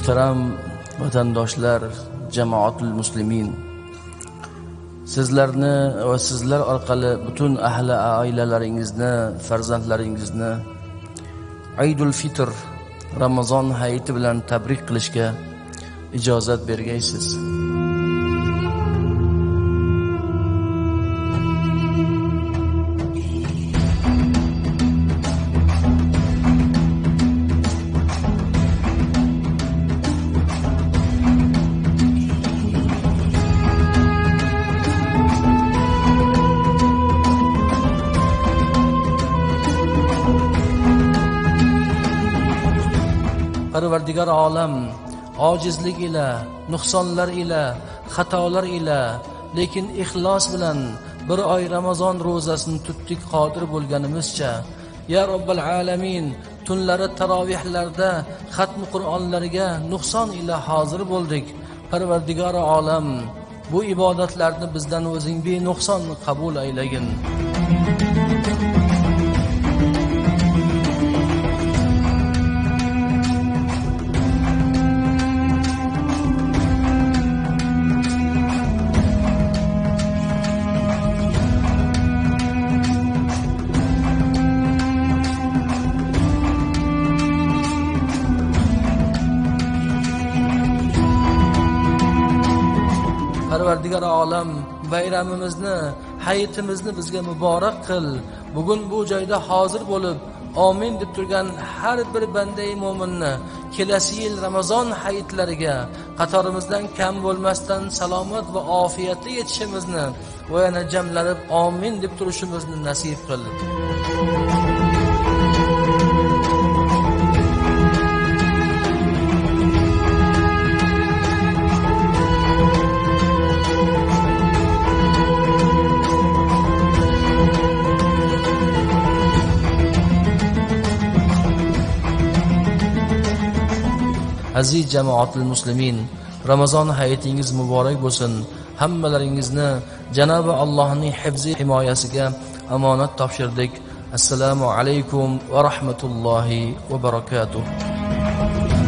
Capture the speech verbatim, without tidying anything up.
Muhtaram vatandoshlar, jamoatul muslimin, sizlarni va sizlar orqali butun ahli oilalaringizni, farzandlaringizni Aydul Fitr Ramazon hayiti bilan tabrik qilishga ijozat bergaysiz. Parvardigar olam ojizlik ila, nuqsonlar ila, xatolar ila, lekin ixlos bilan bir oy Ramazon ro'zasini tutdik qodir bo'lganimizcha, ya Robbil alamin, tunlari tarovihlarda xatmi Qur'onlarga nuqson ila hozir bo'ldik. Parvardigar olam, bu ibodatlarni bizdan o'zing benuqson qabul aylagin. Parvardigar olam, bayramimizni, hayitimizni bizga muborak qil. Bugun bu joyda hozir bo'lib, amin deb turgan har bir banda-i mo'minni kelasi yil Ramazon hayitlariga qatorimizdan kam bo'lmasdan salomat va ofiyatli yetishimizni va yana jamlanib amin deb turishimizni nasib qil. Aziz jamoatul muslimin, Ramazon hayitingiz muborak bo'lsin. Hammalaringizni Janobi Allohning hifzi himoyasiga amonat topshirdik. Assalomu alaykum va rahmatullohi va barakatuh.